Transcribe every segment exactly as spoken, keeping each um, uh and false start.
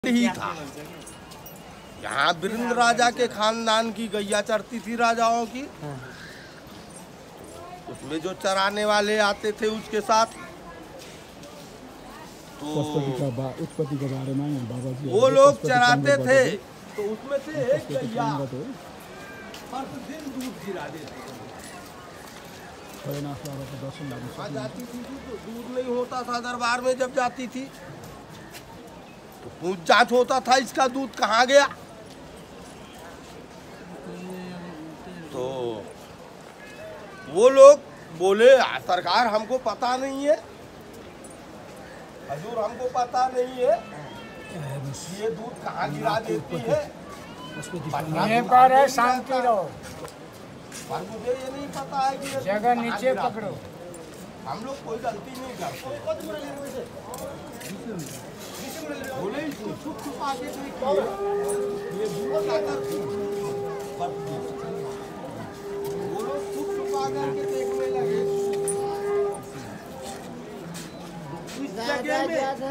ही था। यहाँ बिरंद राजा के खानदान की गैया चरती थी राजाओं की। उसमें जो चराने वाले आते थे उसके साथ तो उत्पत्ति के बारे में बाबा जी वो लोग चराते थे। तो उसमें से एक गैया प्रतिदिन दूध गिरा देती थी। जाती थी तो दूध नहीं होता था दरबार में। जब जाती थी तो पूछ जांच होता था इसका दूध कहाँ गया। तो वो लोग बोले सरकार हमको पता नहीं है, हजूर हमको पता नहीं है ये दूध कहाँ गिरा देती है। पर है शांति रहो, पर मुझे ये नहीं पता है कि जगह नीचे पकड़ो। हम लोग कोई गलती नहीं करते। बोले इसको छुप छुपा के देखिए ये दूध जाकर वो लोग छुप छुपा करके देखने लगे। इस जगह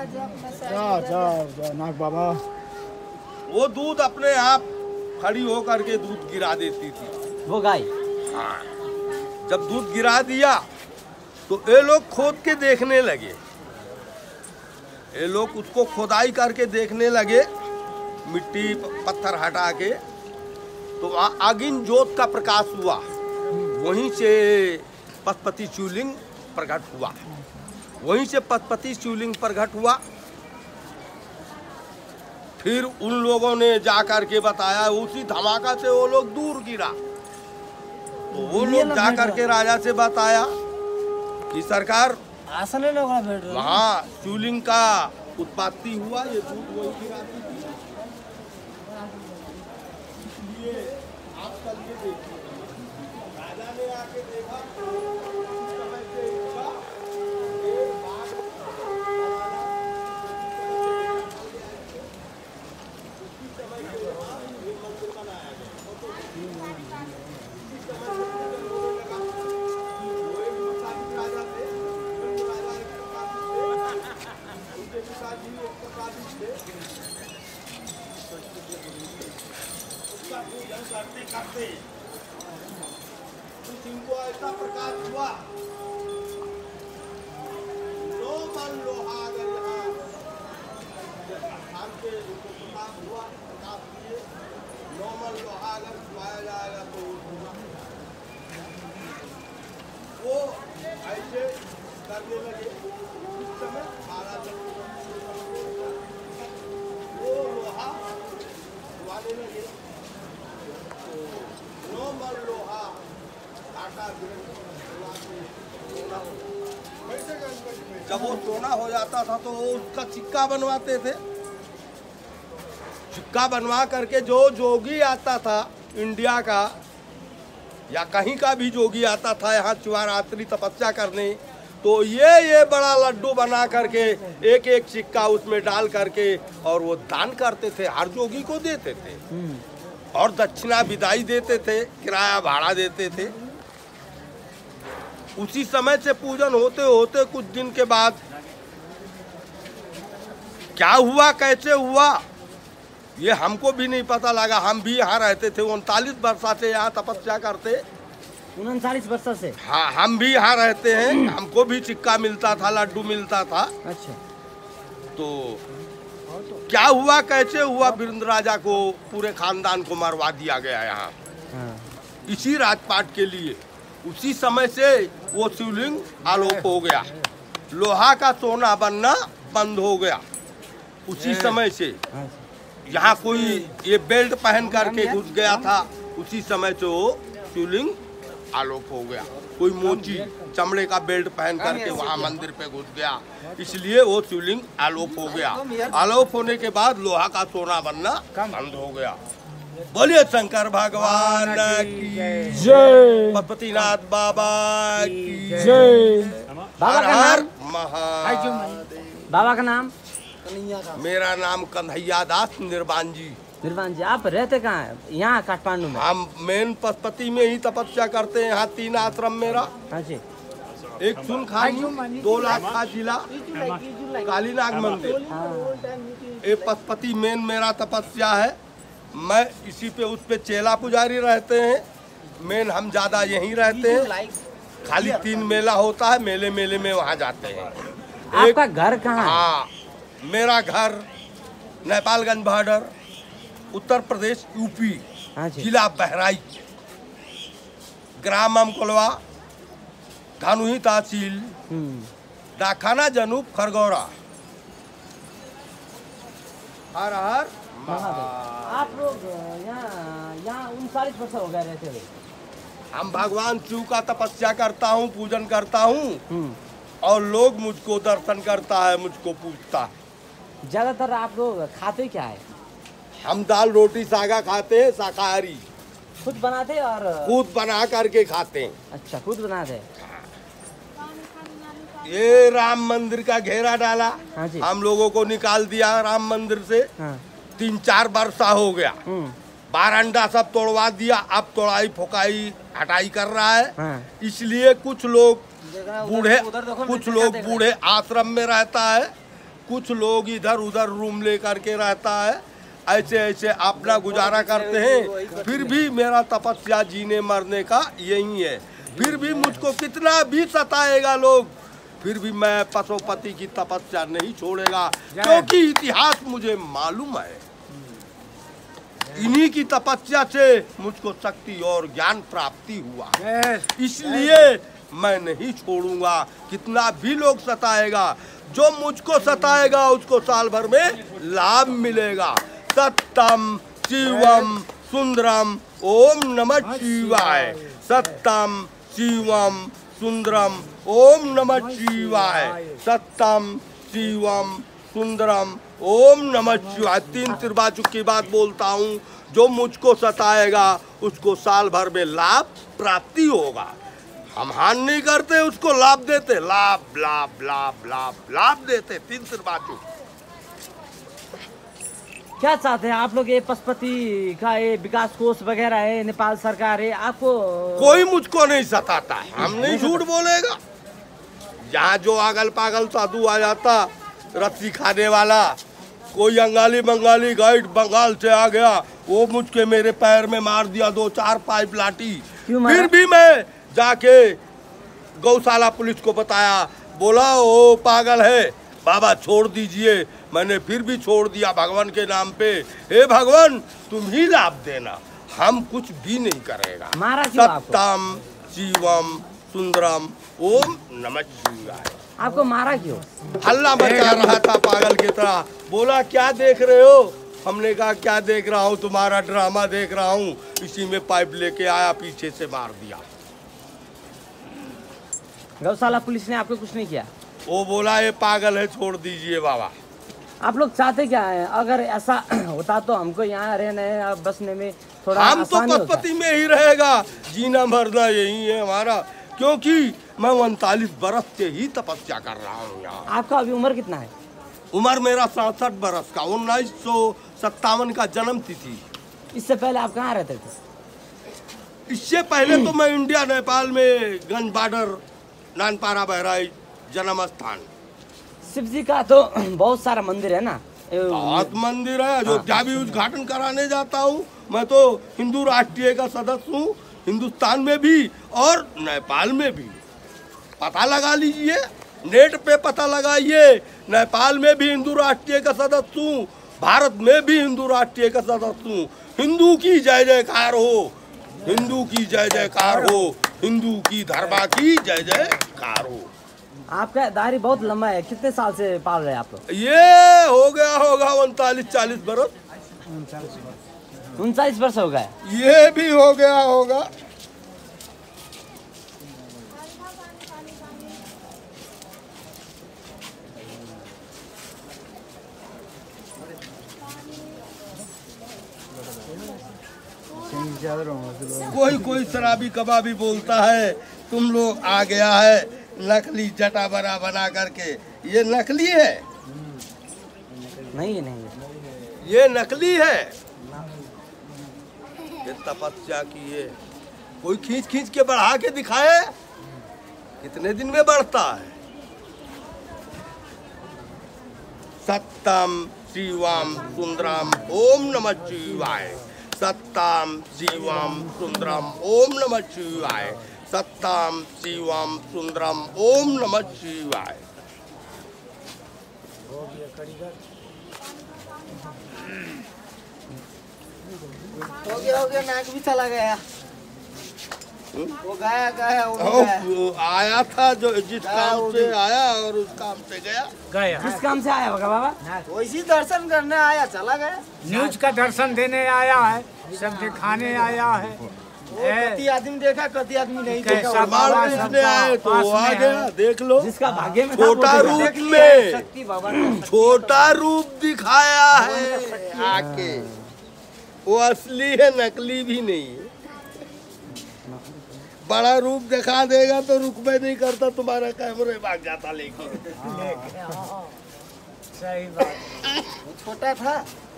में नाग बाबा वो दूध अपने आप खड़ी होकर के दूध गिरा देती थी वो गाय। हाँ, जब दूध गिरा दिया तो ये लोग खोद के देखने लगे। ये लोग उसको खोदाई करके देखने लगे, मिट्टी पत्थर हटा के। तो आगिन ज्योत का प्रकाश हुआ, वहीं से पशुपति शिवलिंग प्रकट हुआ। वहीं से पशुपति शिवलिंग प्रकट हुआ। फिर उन लोगों ने जाकर के बताया, उसी धमाका से वो लोग दूर गिरा। तो वो लोग जाकर के राजा से बताया कि सरकार वहाँ शिवलिंग का उत्पत्ति हुआ, ये दूध वही गिराती थी। इसलिए आप चलिए देखिए। राजा ने आके देखा उस समय से इसका एक बाग उसी समय के बाद ये मंदिर बनाया गया। उसी समय से वो एक मसाली राजा थे, राजा एक उनके पिताजी एक प्रसादी थे। उसका पूजन करते करते कुछ इनको ऐसा प्रकाश हुआ, लो मन लोहा अगर यहाँ स्थान पे उनको प्रकाश हुआ, प्रकाश दिए लो मन लोहा अगर छुआया जाएगा तो वो ऐसे करने लगे। उस समय बारह वो लोहा छुआने लगे तो नॉर्मल लोहा काटा। जब वो सोना हो जाता था तो वो उसका सिक्का बनवाते थे। सिक्का बनवा करके जो जोगी आता था इंडिया का या कहीं का भी जोगी आता था यहाँ शिवरात्रि तपस्या करने, तो ये ये बड़ा लड्डू बना करके एक एक सिक्का उसमें डाल करके और वो दान करते थे, हर जोगी को देते थे। और दक्षिणा विदाई देते थे, किराया भाड़ा देते थे। उसी समय से पूजन होते होते कुछ दिन के बाद क्या हुआ, कैसे हुआ, ये हमको भी नहीं पता लगा। हम भी यहाँ रहते थे, उनतालीस वर्षा से यहाँ तपस्या करते। उनतालीस वर्षों से हाँ, हम भी यहाँ रहते हैं। हमको भी सिक्का मिलता था, लड्डू मिलता था। अच्छा, तो क्या हुआ, कैसे हुआ, बिरंद राजा को पूरे खानदान को मरवा दिया गया यहाँ। हाँ। इसी राजपाट के लिए। उसी समय से वो शिवलिंग आलोप हो गया, लोहा का सोना बनना बंद हो गया। उसी समय से यहाँ कोई ये बेल्ट पहन करके घुस गया था, उसी समय से वो शिवलिंग आलोप हो गया। कोई मोची चमड़े का बेल्ट पहन करके वहाँ मंदिर पे घुस गया, इसलिए वो शिवलिंग आलोप हो गया। आलोप होने के बाद लोहा का सोना बनना बंद हो गया। बोलिए शंकर भगवान की जय, पशुपतिनाथ बाबा की जय। बाबा का हर नाम? महादेव। बाबा का नाम? मेरा नाम कन्हैया दास निर्वाण जी। निर्वाण जी, आप रहते कहाँ हैं? यहाँ काठमांडू में? हम मेन पशुपति में ही तपस्या करते हैं। यहाँ तीन आश्रम मेरा। अच्छा, एक सुनखानी, दो लाख का जिला, कालीनाग मंदिर। हाँ। ये पशुपति मेन मेरा तपस्या है। मैं इसी पे उस पे चेला पुजारी रहते हैं। मेन हम ज़्यादा यहीं रहते हैं। खाली तीन मेला होता है, मेले मेले में वहाँ जाते हैं। आपका घर कहाँ है? हाँ, मेरा घर नेपालगंज बॉर्डर, उत्तर प्रदेश, यूपी, हाँ जी। जिला बहराइच, ग्राम अमकोलवा, धानुही तहसील, हम्म। डाखाना जनूब, खरगौरा। हर हर महादेव। आप लोग यहाँ यहाँ उनचालीस वर्ष हो गए रहते हुए? हम भगवान शिव का तपस्या करता हूँ, पूजन करता हूँ, हम्म। और लोग मुझको दर्शन करता है, मुझको पूजता है। ज्यादातर आप लोग खाते क्या है? हम दाल रोटी सागा खाते हैं, शाकाहारी, खुद बनाते और खुद बना करके खाते हैं। अच्छा, खुद बनाते? ये राम मंदिर का घेरा डाला, हाँ जी। हम लोगों को निकाल दिया राम मंदिर से। हाँ। तीन चार वर्षा हो गया, हम्म। बारंडा सब तोड़वा दिया, अब तोड़ाई फोकाई हटाई कर रहा है। हाँ। इसलिए कुछ लोग बूढ़े उधर देखो, कुछ मैं लोग देख रहा बूढ़े आश्रम में रहता है, कुछ लोग इधर उधर रूम ले करके रहता है। ऐसे ऐसे अपना गुजारा करते हैं। फिर भी मेरा तपस्या जीने मरने का यही है। फिर भी मुझको कितना भी सताएगा लोग, फिर भी मैं पशुपति की तपस्या नहीं छोड़ेगा, क्योंकि इतिहास मुझे मालूम है। इन्हीं की तपस्या से मुझको शक्ति और ज्ञान प्राप्ति हुआ, इसलिए मैं नहीं छोड़ूंगा। कितना भी लोग सताएगा, जो मुझको सताएगा उसको साल भर में लाभ मिलेगा। सत्यम शिवम सुंदरम ओम नमः शिवाय। सत्यम शिवम सुंदरम ओम नमः शिवाय। सत्यम शिवम सुंदरम ओम नमः शिवाय। तीन त्रिबाचुक की बात बोलता हूँ। जो मुझको सताएगा उसको साल भर में लाभ प्राप्ति होगा। हम हानि नहीं करते, उसको लाभ देते, लाभ लाभ लाभ लाभ लाभ देते। तीन त्रिबाचुक। क्या चाहते हैं आप लोग? ये पशुपति का ये विकास कोष वगैरह है, नेपाल सरकार है, आपको कोई मुझको नहीं सताता है, हम नहीं झूठ बोलेगा। यहाँ जो अगल पागल साधु आ जाता, रस्सी खाने वाला, कोई अंगाली बंगाली गाइड बंगाल से आ गया, वो मुझके मेरे पैर में मार दिया दो चार पाइप लाठी। फिर भी मैं जाके गौशाला पुलिस को बताया, बोला वो पागल है, बाबा छोड़ दीजिए। मैंने फिर भी छोड़ दिया भगवान के नाम पे। हे भगवान तुम ही लाभ देना, हम कुछ भी नहीं करेगा। मारा क्यों आपको? सत्यम शिवम सुंदरम ओम नमः शिवाय। आपको मारा क्यों? हल्ला मचा रहा था पागल की तरह। बोला क्या देख रहे हो? हमने कहा क्या देख रहा हूँ, तुम्हारा ड्रामा देख रहा हूँ। इसी में पाइप लेके आया, पीछे से मार दिया। गौशाला पुलिस ने आपको कुछ नहीं किया? वो बोला ये पागल है, छोड़ दीजिए बाबा। आप लोग चाहते क्या है? अगर ऐसा होता तो हमको यहाँ रहने और बसने में थोड़ा हम तो आसानी होता। पशुपति में ही रहेगा, जीना मरना यही है हमारा, क्योंकि मैं उनतालीस बरस से ही तपस्या कर रहा हूँ यहाँ। आपका अभी उम्र कितना है? उम्र मेरा सड़सठ बरस का, उन्नीस सौ सत्तावन का जन्म तिथि। इससे पहले आप कहाँ रहते थे? इससे पहले तो मैं इंडिया नेपाल में गंज बॉर्डर, नानपारा बहराइच जन्म स्थान। शिव जी का तो बहुत सारा मंदिर है ना? बहुत मंदिर है। अयोध्या भी उद्घाटन कराने जाता हूँ। मैं तो हिंदू राष्ट्रीय का सदस्य हूँ, हिंदुस्तान में भी और नेपाल में भी। पता लगा लीजिए, नेट पे पता लगाइए। नेपाल में भी हिंदू राष्ट्रीय का सदस्य हूँ, भारत में भी हिंदू राष्ट्रीय का सदस्य हूँ। हिंदू की जय जयकार हो, हिंदू की जय जयकार हो, हिंदू की धर्मा की जय जयकार हो। आपका दाढ़ी बहुत लंबा है, कितने साल से पाल रहे हैं आप लोग? ये हो गया होगा उनतालीस चालीस बरस। उनचालीस वर्ष हो गए। ये भी हो गया होगा। कोई कोई शराबी कबाबी बोलता है तुम लोग आ गया है नकली जटा बना बना करके। ये नकली है? नहीं नहीं, ये नकली है। ये तपस्या की है। कोई खींच खींच के बढ़ा के दिखाए, कितने दिन में बढ़ता है। सत्यम शिवम सुंदरम ओम नमः शिवाय। सत्ताम शिवम सुंदरम ओम नमः शिवाय। सत्ताम शिवम सुंदरम ओम नमः शिवाय। हो गया हो गया, नाक भी चला गया। वो गया गया वो ओ, आया था जो जिस काम से आया और उस काम से गया। गया किस काम से आया होगा बाबा? वैसी दर्शन करने आया, चला गया। न्यूज का दर्शन देने आया है, सब दिखाने आया है। कति आदमी देखा, कति आदमी नहीं कैसा देखा। बाबा इसने सबका आए तो पास वो आ में गया, है। देख लो। जिसका भाग्य में था, छोटा वो रूप देखा। में शक्ति बाबा ने- छोटा रूप दिखाया है आके। वो असली है, नकली भी नहीं है। बड़ा रूप दिखा देगा तो रुकबे नहीं करता, तुम्हारा कैमरे भाग जाता लेके। सही बात। वो छोटा था।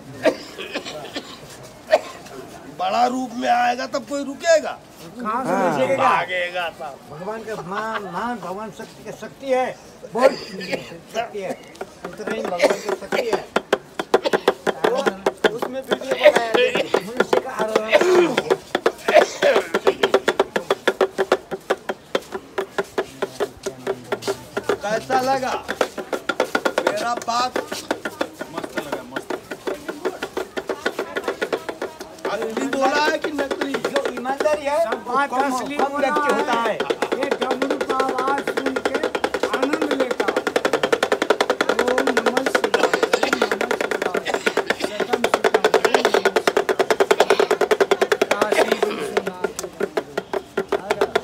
बड़ा रूप में आएगा तब कोई रुकेगा, कहाँ से बचेगा? भागेगा सब। भगवान का महान महान भगवान शक्ति की शक्ति है, बहुत शक्ति है। उतने ही भगवान की शक्ति है। उसमें वीडियो बनाया। मनुष्य का आरोहण। कैसा लगा मेरा बात? मस्त लगा, मस्त। असली बोला है कि नकली? जो ईमानदारी है सब बात वो कम- असली कम बोला व्यक्ति होता है। ये डमरू का आवाज सुन के आनंद लेता। ओम नमः शिवाय, ओम नमः शिवाय, सतम सुतम, ओम नमः शिवाय। काशी विश्वनाथ, हर हर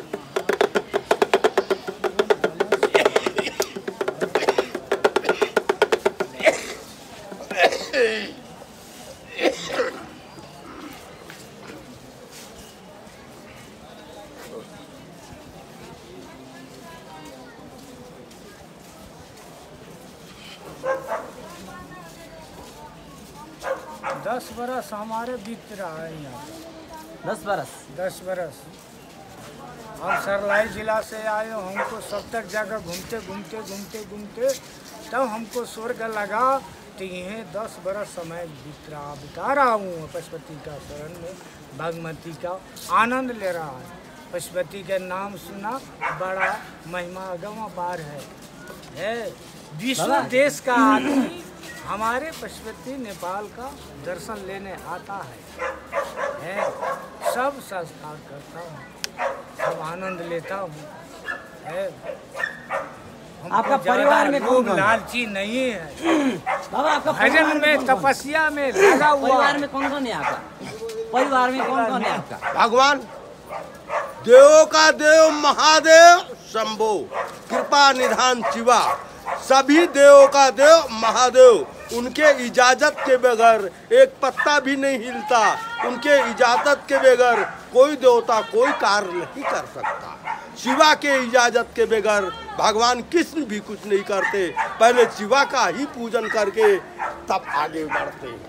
दस बरस हमारे बीत रहा है यहाँ। दस बरस। दस बरस हम सरलाई जिला से आए, हमको सब तक जगह घूमते घूमते घूमते घूमते तब हमको स्वर्ग लगा। तो यह दस बरस समय बीत रहा बिता रहा हूँ पशुपति का शरण में, बागमती का आनंद ले रहा है। पशुपति का नाम सुना, बड़ा महिमा अगम पार है, है विश्व बाबा। देश का आदमी हमारे पशुपति नेपाल का दर्शन लेने आता है, है सब संस्कार करता हूँ, सब आनंद लेता हूँ, है। हमको आपका ज्यादा परिवार में कौन लोभ कौन है? लालची नहीं है। बाबा आपका परिवार भजन में कौन कौन है? तपस्या में लगा हुआ परिवार में कौन कौन है आपका? परिवार में कौन कौन है आपका? भगवान देवों का देव महादेव शंभो, कृपा निधान शिवा, सभी देवों का देव महादेव। उनके इजाजत के बगैर एक पत्ता भी नहीं हिलता। उनके इजाजत के बगैर कोई देवता कोई कार्य नहीं कर सकता। शिवा के इजाजत के बगैर भगवान कृष्ण भी कुछ नहीं करते। पहले शिवा का ही पूजन करके तब आगे बढ़ते हैं।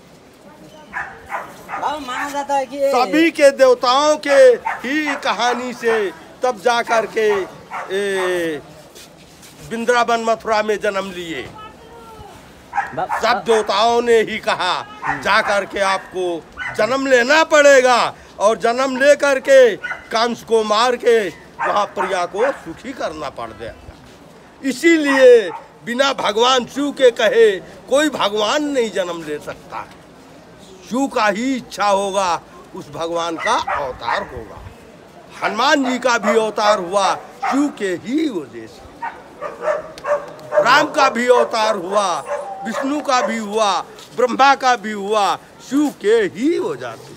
बाबा माना जाता है कि ये- सभी के देवताओं के ही कहानी से तब जा कर के ए, वृंदावन मथुरा में जन्म लिए। बा- सब देवताओं ने ही कहा जा कर के आपको जन्म लेना पड़ेगा, और जन्म ले करके कंस को मार के वहाँ प्रिया को सुखी करना पड़ जाएगा। इसीलिए बिना भगवान शिव के कहे कोई भगवान नहीं जन्म ले सकता। शिव का ही इच्छा होगा उस भगवान का अवतार होगा। हनुमान जी का भी अवतार हुआ शिव के ही वजह से। राम का भी अवतार हुआ, विष्णु का भी हुआ, ब्रह्मा का भी हुआ, शिव के ही वजह से।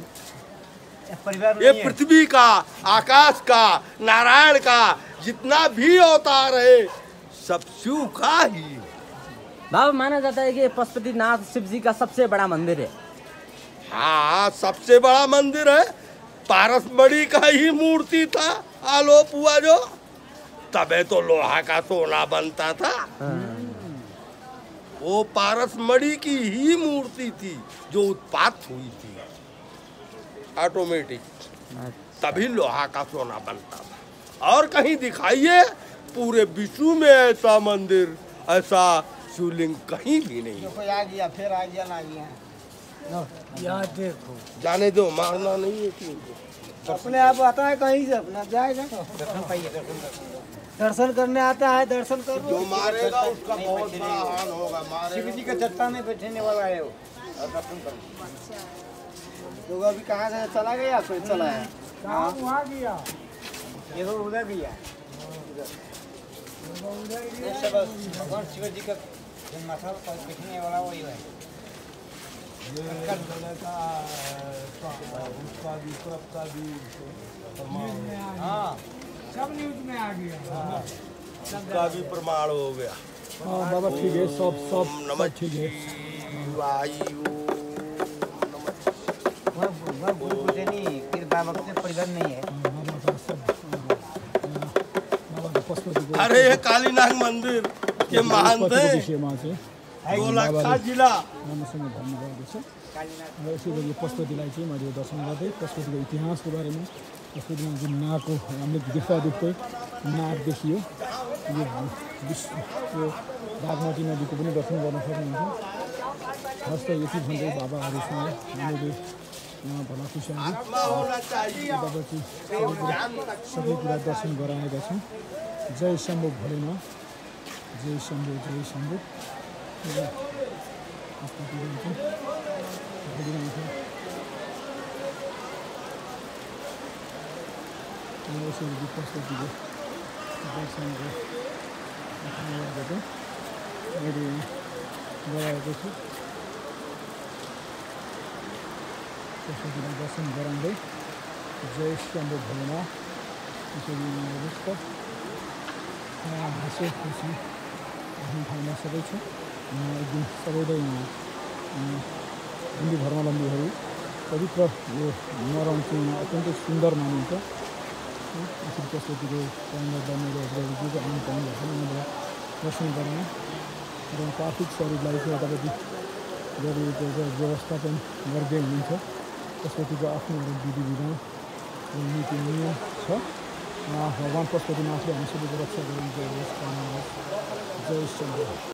ये पृथ्वी का, आकाश का, नारायण का जितना भी अवतार है सब शिव का ही। बाबा माना जाता है कि पशुपतिनाथ शिव जी का सबसे बड़ा मंदिर है। हाँ, सबसे बड़ा मंदिर है। पारसमढ़ी का ही मूर्ति था आलोप हुआ जो, तबे तो लोहा का सोना बनता था। वो पारसमढ़ी की ही मूर्ति थी जो उत्पात हुई थी ऑटोमेटिक, तभी लोहा का सोना बनता था। और कहीं दिखाइए पूरे विश्व में ऐसा मंदिर, ऐसा शिवलिंग कहीं भी नहीं है। कोई आ गया फिर आ गया ना गया यहाँ देखो जाने दो, मारना नहीं है किसी को। अपने आप आता है कहीं से अपना जाएगा दर्शन करने आता है दर्शन कर जो मारेगा उसका बहुत बड़ा हाल होगा। शिव मारेगा जी के चट्टा में बैठने वाला है वो और दर्शन कर तो अभी कहाँ से चला गया कोई चला है कहाँ वहाँ गया ये तो उधर गया ये सब भगवान शिव जी का माथा पर बैठने वाला वही है। उसका भी सबका भी हाँ सब न्यूज में आ गया उसका भी प्रमाण हो गया। हाँ बाबा ठीक है, सब सब ओम नमः सब ठीक है। शिवाय, ओम नमः वह वह गुरु को से नहीं फिर बाबा के परिवार नहीं है। बाबा का सब बाबा का पशुपति को अरे ये कालीनाग मंदिर के महंत पशुपति है विषयमा चाहिँ गोलखा जिला। राम्रोसँग भन्नुभएको छ। र यसै गरी पशुपतिलाई चाहिँ मैले दर्शन गर्दै पशुपतिको इतिहासको बारेमा, पशुपतिमा जुन नागको हामीले देखा देख्दै नाग देखियो, यो विश्व यो बागमती नदीको पनि दर्शन गर्न सक्नुहुन्छ। हस् त यति भन्दै बाबाहरूसँग हामीले भलाकुसारी होना चाहिए। बाबाको सबै कुरा सबै कुरा दर्शन गराएका छौँ। जय शम्भु भोलेनाथ, जय शम्भु, जय शम्भु। यसरी पशुपतिको दर्शन गरेको मैले गराएको छु। पशुपतिलाई दर्शन गराउँदै जय शम्भु भोलेनाथ यसरी रुष्ट हाँसो खुसी आफ्नो ठाउँमा सबै छ। एकदम सबैले हिन्दू धर्मावलम्बीहरू पवित्र यो मरण चाहिँ अत्यन्तै सुन्दर मानिन्छ। यसरी पशुपतिको पानीलाई मैले हजुरहरू आउनु पाउनुभएको उहाँलाई दर्शन गराउन र पार्थिव शरीरलाई चाहिँ यतापट्टि गरिएको व्यवस्थापन गर्दै हुनुहुन्छ। पशुपतिको आफ्नो विधि विधान र नीति नियम छ। भगवान् पशुपतिनाथले हामी सबैको रक्षा गरिन्छ। जय शम्भु।